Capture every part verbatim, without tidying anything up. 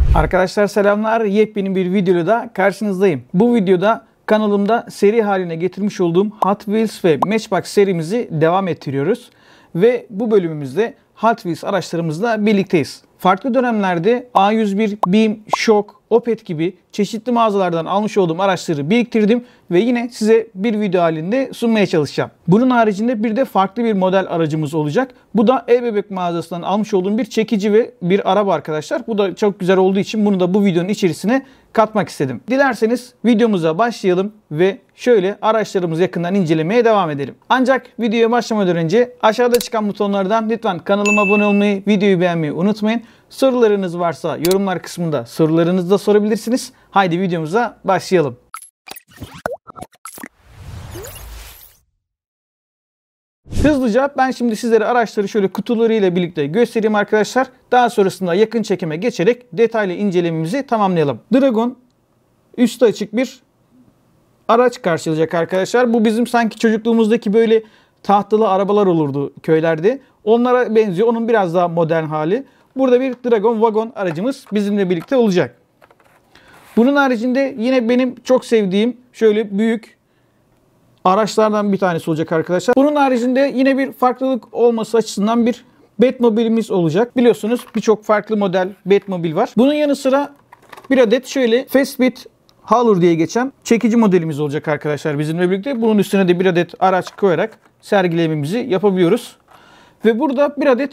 Arkadaşlar selamlar. Yepyeni bir videoda da karşınızdayım. Bu videoda kanalımda seri haline getirmiş olduğum Hot Wheels ve Matchbox serimizi devam ettiriyoruz. Ve bu bölümümüzde Hot Wheels araçlarımızla birlikteyiz. Farklı dönemlerde A yüz bir, Beam, Shock, Opet gibi çeşitli mağazalardan almış olduğum araçları biriktirdim ve yine size bir video halinde sunmaya çalışacağım. Bunun haricinde bir de farklı bir model aracımız olacak. Bu da E-Bebek mağazasından almış olduğum bir çekici ve bir araba arkadaşlar. Bu da çok güzel olduğu için bunu da bu videonun içerisine katmak istedim. Dilerseniz videomuza başlayalım ve şöyle araçlarımızı yakından incelemeye devam edelim. Ancak videoya başlamadan önce aşağıda çıkan butonlardan lütfen kanalıma abone olmayı, videoyu beğenmeyi unutmayın. Sorularınız varsa yorumlar kısmında sorularınızı da sorabilirsiniz. Haydi videomuza başlayalım. Hızlıca ben şimdi sizlere araçları şöyle kutularıyla birlikte göstereyim arkadaşlar. Daha sonrasında yakın çekime geçerek detaylı incelememizi tamamlayalım. Dragon üstü açık bir araç karşılayacak arkadaşlar. Bu bizim sanki çocukluğumuzdaki böyle tahtalı arabalar olurdu köylerde. Onlara benziyor. Onun biraz daha modern hali. Burada bir Dragon Wagon aracımız bizimle birlikte olacak. Bunun haricinde yine benim çok sevdiğim şöyle büyük araçlardan bir tanesi olacak arkadaşlar. Bunun haricinde yine bir farklılık olması açısından bir Batmobile'imiz olacak. Biliyorsunuz birçok farklı model Batmobile var. Bunun yanı sıra bir adet şöyle Fastbeat Hauler diye geçen çekici modelimiz olacak arkadaşlar bizimle birlikte. Bunun üstüne de bir adet araç koyarak sergilememizi yapabiliyoruz. Ve burada bir adet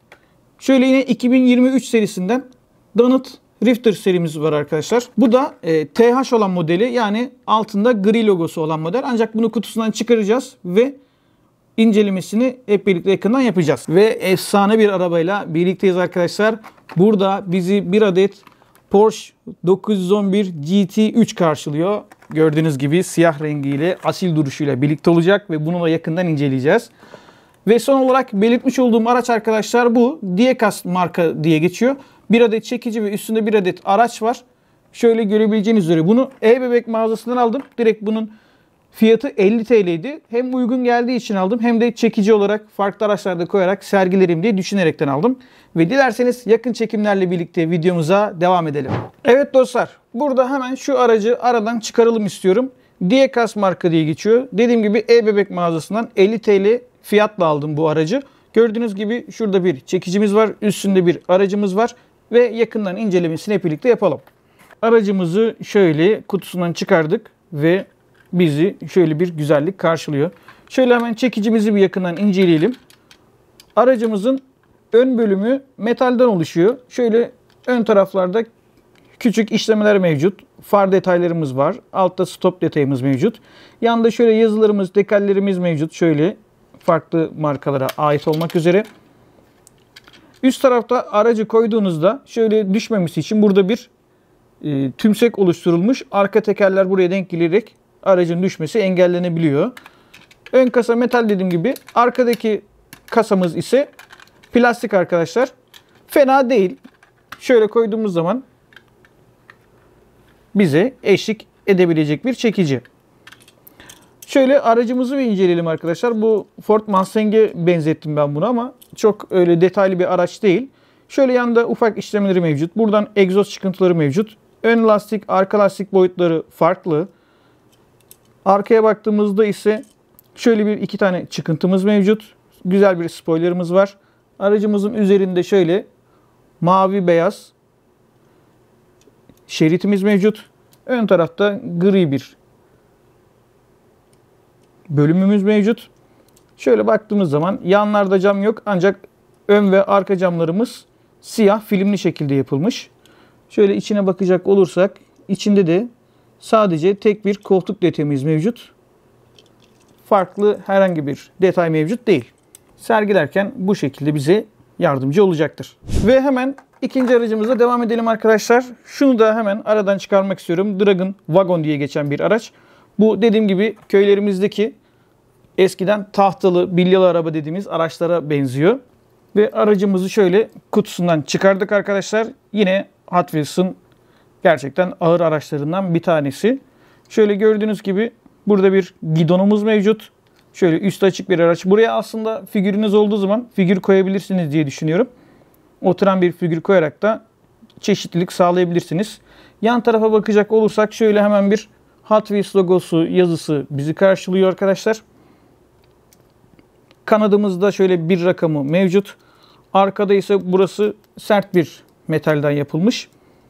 şöyle yine iki bin yirmi üç serisinden Donut Rifter serimiz var arkadaşlar. Bu da e, T H olan modeli, yani altında gri logosu olan model. Ancak bunu kutusundan çıkaracağız ve incelemesini hep birlikte yakından yapacağız. Ve efsane bir arabayla birlikteyiz arkadaşlar. Burada bizi bir adet Porsche dokuz yüz on bir G T üç karşılıyor. Gördüğünüz gibi siyah rengiyle, asil duruşuyla birlikte olacak ve bunu da yakından inceleyeceğiz. Ve son olarak belirtmiş olduğum araç arkadaşlar bu. Diecast marka diye geçiyor. Bir adet çekici ve üstünde bir adet araç var. Şöyle görebileceğiniz üzere bunu E-Bebek mağazasından aldım. Direkt bunun fiyatı elli TL'ydi. Hem uygun geldiği için aldım hem de çekici olarak farklı araçlarda koyarak sergilerim diye düşünerekten aldım. Ve dilerseniz yakın çekimlerle birlikte videomuza devam edelim. Evet dostlar, burada hemen şu aracı aradan çıkaralım istiyorum. Diecast marka diye geçiyor. Dediğim gibi E-Bebek mağazasından elli TL fiyatla aldım bu aracı. Gördüğünüz gibi şurada bir çekicimiz var. Üstünde bir aracımız var. Ve yakından incelemesini hep birlikte yapalım. Aracımızı şöyle kutusundan çıkardık ve bizi şöyle bir güzellik karşılıyor. Şöyle hemen çekicimizi bir yakından inceleyelim. Aracımızın ön bölümü metalden oluşuyor. Şöyle ön taraflarda küçük işlemeler mevcut. Far detaylarımız var. Altta stop detayımız mevcut. Yanında şöyle yazılarımız, dekallerimiz mevcut. Şöyle farklı markalara ait olmak üzere. Üst tarafta aracı koyduğunuzda şöyle düşmemesi için burada bir e, tümsek oluşturulmuş. Arka tekerler buraya denk gelerek aracın düşmesi engellenebiliyor. Ön kasa metal dediğim gibi. Arkadaki kasamız ise plastik arkadaşlar. Fena değil. Şöyle koyduğumuz zaman bize eşlik edebilecek bir çekici. Şöyle aracımızı bir inceleyelim arkadaşlar. Bu Ford Mustang'e benzettim ben bunu ama çok öyle detaylı bir araç değil. Şöyle yanında ufak işlemleri mevcut. Buradan egzoz çıkıntıları mevcut. Ön lastik, arka lastik boyutları farklı. Arkaya baktığımızda ise şöyle bir iki tane çıkıntımız mevcut. Güzel bir spoilerımız var. Aracımızın üzerinde şöyle mavi beyaz şeritimiz mevcut. Ön tarafta gri bir bölümümüz mevcut. Şöyle baktığımız zaman yanlarda cam yok ancak ön ve arka camlarımız siyah filmli şekilde yapılmış. Şöyle içine bakacak olursak içinde de sadece tek bir koltuk detayımız mevcut. Farklı herhangi bir detay mevcut değil. Sergilerken bu şekilde bize yardımcı olacaktır. Ve hemen ikinci aracımıza devam edelim arkadaşlar. Şunu da hemen aradan çıkarmak istiyorum. Dragon Wagon diye geçen bir araç. Bu dediğim gibi köylerimizdeki eskiden tahtalı, bilyalı araba dediğimiz araçlara benziyor. Ve aracımızı şöyle kutusundan çıkardık arkadaşlar. Yine Hot Wheels'ın gerçekten ağır araçlarından bir tanesi. Şöyle gördüğünüz gibi burada bir gidonumuz mevcut. Şöyle üstü açık bir araç. Buraya aslında figürünüz olduğu zaman figür koyabilirsiniz diye düşünüyorum. Oturan bir figür koyarak da çeşitlilik sağlayabilirsiniz. Yan tarafa bakacak olursak şöyle hemen bir Hot Wheels logosu, yazısı bizi karşılıyor arkadaşlar. Kanadımızda şöyle bir rakamı mevcut. Arkada ise burası sert bir metalden yapılmış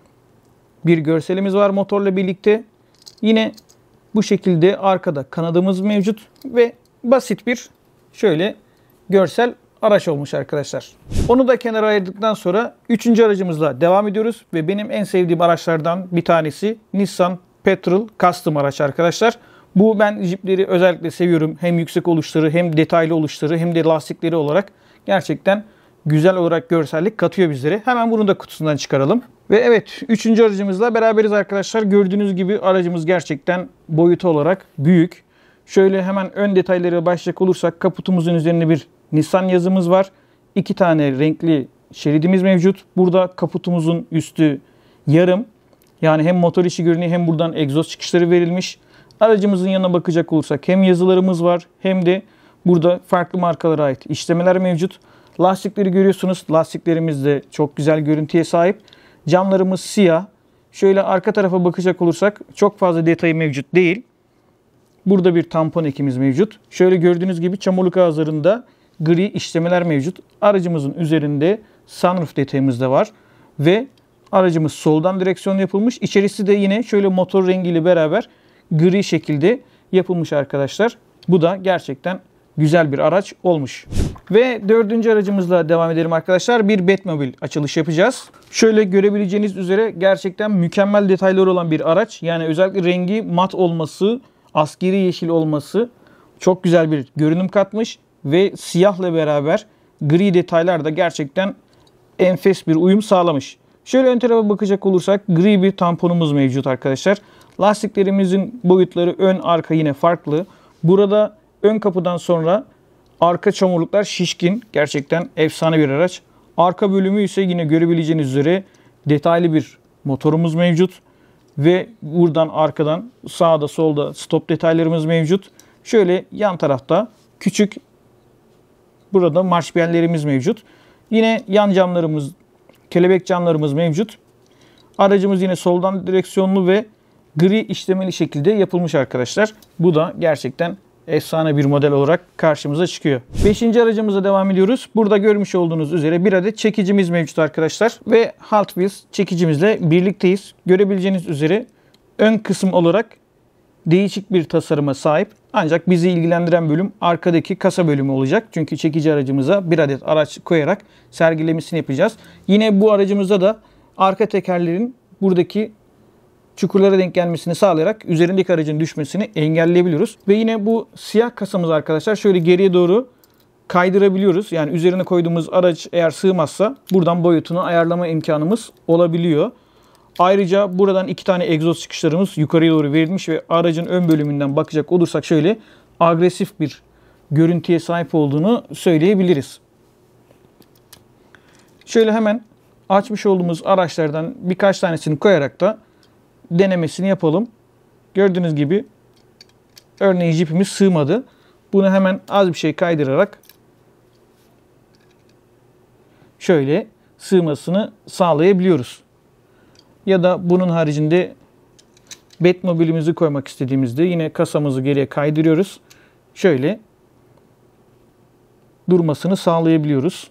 bir görselimiz var motorla birlikte. Yine bu şekilde arkada kanadımız mevcut ve basit bir şöyle görsel araç olmuş arkadaşlar. Onu da kenara ayırdıktan sonra üçüncü aracımızla devam ediyoruz ve benim en sevdiğim araçlardan bir tanesi Nissan Petrol Custom araç arkadaşlar. Bu ben Jeep'leri özellikle seviyorum. Hem yüksek oluşları hem detaylı oluşları hem de lastikleri olarak gerçekten güzel olarak görsellik katıyor bizlere. Hemen bunu da kutusundan çıkaralım. Ve evet, üçüncü aracımızla beraberiz arkadaşlar. Gördüğünüz gibi aracımız gerçekten boyutu olarak büyük. Şöyle hemen ön detaylara başlayacak olursak kaputumuzun üzerinde bir Nissan yazımız var. İki tane renkli şeridimiz mevcut. Burada kaputumuzun üstü yarım. Yani hem motor içi görünüyor hem buradan egzoz çıkışları verilmiş. Aracımızın yanına bakacak olursak hem yazılarımız var hem de burada farklı markalara ait işlemeler mevcut. Lastikleri görüyorsunuz. Lastiklerimiz de çok güzel görüntüye sahip. Camlarımız siyah. Şöyle arka tarafa bakacak olursak çok fazla detayı mevcut değil. Burada bir tampon ekimiz mevcut. Şöyle gördüğünüz gibi çamurluk ağızlarında gri işlemeler mevcut. Aracımızın üzerinde sunroof detayımız da var. Ve aracımız soldan direksiyon yapılmış. İçerisi de yine şöyle motor rengiyle beraber gri şekilde yapılmış arkadaşlar. Bu da gerçekten güzel bir araç olmuş. Ve dördüncü aracımızla devam edelim arkadaşlar. Bir Batmobile açılış yapacağız. Şöyle görebileceğiniz üzere gerçekten mükemmel detayları olan bir araç. Yani özellikle rengi mat olması, askeri yeşil olması çok güzel bir görünüm katmış. Ve siyahla beraber gri detaylar da gerçekten enfes bir uyum sağlamış. Şöyle ön tarafa bakacak olursak gri bir tamponumuz mevcut arkadaşlar. Lastiklerimizin boyutları ön arka yine farklı. Burada ön kapıdan sonra arka çamurluklar şişkin. Gerçekten efsane bir araç. Arka bölümü ise yine görebileceğiniz üzere detaylı bir motorumuz mevcut. Ve buradan arkadan sağda solda stop detaylarımız mevcut. Şöyle yan tarafta küçük burada marş bellerimiz mevcut. Yine yan camlarımız, kelebek camlarımız mevcut. Aracımız yine soldan direksiyonlu ve gri işlemeli şekilde yapılmış arkadaşlar. Bu da gerçekten efsane bir model olarak karşımıza çıkıyor. Beşinci aracımıza devam ediyoruz. Burada görmüş olduğunuz üzere bir adet çekicimiz mevcut arkadaşlar. Ve Hot Wheels çekicimizle birlikteyiz. Görebileceğiniz üzere ön kısım olarak değişik bir tasarıma sahip. Ancak bizi ilgilendiren bölüm arkadaki kasa bölümü olacak. Çünkü çekici aracımıza bir adet araç koyarak sergilemesini yapacağız. Yine bu aracımızda da arka tekerlerin buradaki çukurlara denk gelmesini sağlayarak üzerindeki aracın düşmesini engelleyebiliyoruz. Ve yine bu siyah kasamız arkadaşlar şöyle geriye doğru kaydırabiliyoruz. Yani üzerine koyduğumuz araç eğer sığmazsa buradan boyutunu ayarlama imkanımız olabiliyor. Ayrıca buradan iki tane egzoz çıkışlarımız yukarıya doğru verilmiş ve aracın ön bölümünden bakacak olursak şöyle agresif bir görüntüye sahip olduğunu söyleyebiliriz. Şöyle hemen açmış olduğumuz araçlardan birkaç tanesini koyarak da denemesini yapalım. Gördüğünüz gibi örneğin Jeep'imiz sığmadı. Bunu hemen az bir şey kaydırarak şöyle sığmasını sağlayabiliyoruz. Ya da bunun haricinde Batmobile'imizi koymak istediğimizde yine kasamızı geriye kaydırıyoruz. Şöyle durmasını sağlayabiliyoruz.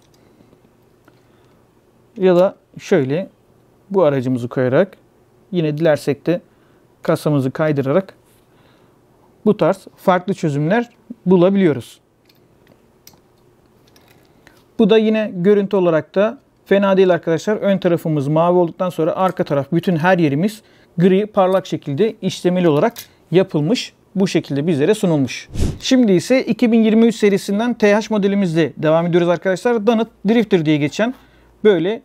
Ya da şöyle bu aracımızı koyarak yine dilersek de kasamızı kaydırarak bu tarz farklı çözümler bulabiliyoruz. Bu da yine görüntü olarak da fena değil arkadaşlar. Ön tarafımız mavi olduktan sonra arka taraf bütün her yerimiz gri parlak şekilde işlemeli olarak yapılmış. Bu şekilde bizlere sunulmuş. Şimdi ise iki bin yirmi üç serisinden T H modelimizle devam ediyoruz arkadaşlar. Donut Drifter diye geçen böyle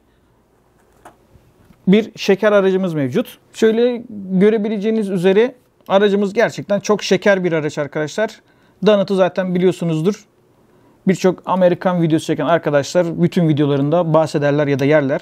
bir şeker aracımız mevcut. Şöyle görebileceğiniz üzere aracımız gerçekten çok şeker bir araç arkadaşlar. Donut'u zaten biliyorsunuzdur. Birçok Amerikan videosu çeken arkadaşlar bütün videolarında bahsederler ya da yerler.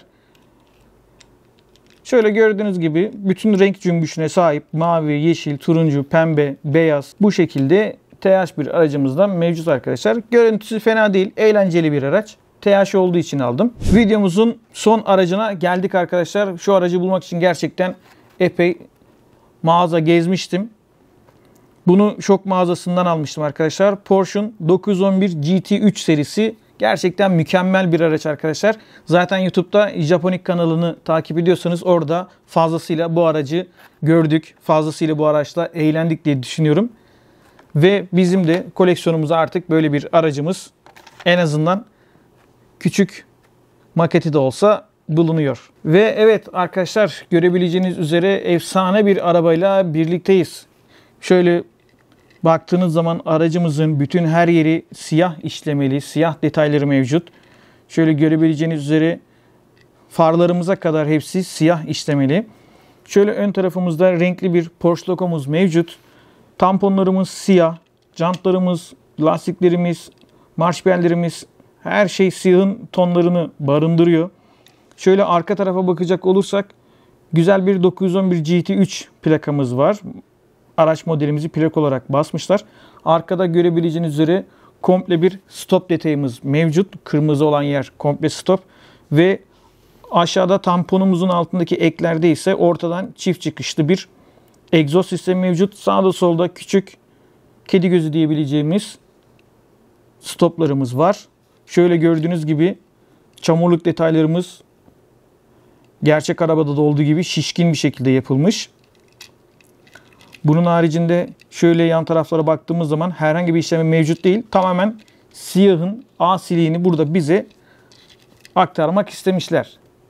Şöyle gördüğünüz gibi bütün renk cümbüşüne sahip mavi, yeşil, turuncu, pembe, beyaz bu şekilde T H bir aracımızdan mevcut arkadaşlar. Görüntüsü fena değil, eğlenceli bir araç. T H olduğu için aldım. Videomuzun son aracına geldik arkadaşlar. Şu aracı bulmak için gerçekten epey mağaza gezmiştim. Bunu şok mağazasından almıştım arkadaşlar. Porsche'un dokuz yüz on bir G T üç serisi. Gerçekten mükemmel bir araç arkadaşlar. Zaten YouTube'da Japonik kanalını takip ediyorsanız orada fazlasıyla bu aracı gördük. Fazlasıyla bu araçla eğlendik diye düşünüyorum. Ve bizim de koleksiyonumuzda artık böyle bir aracımız en azından küçük maketi de olsa bulunuyor. Ve evet arkadaşlar, görebileceğiniz üzere efsane bir arabayla birlikteyiz. Şöyle baktığınız zaman aracımızın bütün her yeri siyah işlemeli, siyah detayları mevcut. Şöyle görebileceğiniz üzere farlarımıza kadar hepsi siyah işlemeli. Şöyle ön tarafımızda renkli bir Porsche logomuz mevcut. Tamponlarımız siyah, jantlarımız, lastiklerimiz, marş bellerimiz, her şey siyahın tonlarını barındırıyor. Şöyle arka tarafa bakacak olursak güzel bir dokuz yüz on bir G T üç plakamız var. Araç modelimizi plak olarak basmışlar. Arkada görebileceğiniz üzere komple bir stop detayımız mevcut. Kırmızı olan yer komple stop. Ve aşağıda tamponumuzun altındaki eklerde ise ortadan çift çıkışlı bir egzoz sistemi mevcut. Sağda solda küçük kedi gözü diyebileceğimiz stoplarımız var. Şöyle gördüğünüz gibi çamurluk detaylarımız gerçek arabada da olduğu gibi şişkin bir şekilde yapılmış. Bunun haricinde şöyle yan taraflara baktığımız zaman herhangi bir işlemi mevcut değil. Tamamen siyahın asiliğini burada bize aktarmak istemişler.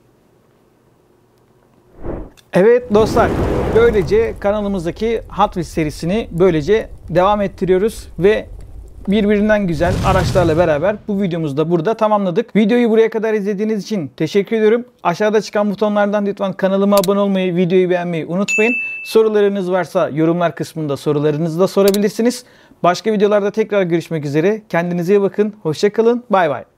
Evet dostlar, böylece kanalımızdaki Hot Wheels serisini böylece devam ettiriyoruz ve birbirinden güzel araçlarla beraber bu videomuzu da burada tamamladık. Videoyu buraya kadar izlediğiniz için teşekkür ediyorum. Aşağıda çıkan butonlardan lütfen kanalıma abone olmayı, videoyu beğenmeyi unutmayın. Sorularınız varsa yorumlar kısmında sorularınızı da sorabilirsiniz. Başka videolarda tekrar görüşmek üzere. Kendinize iyi bakın. Hoşça kalın. Bay bay.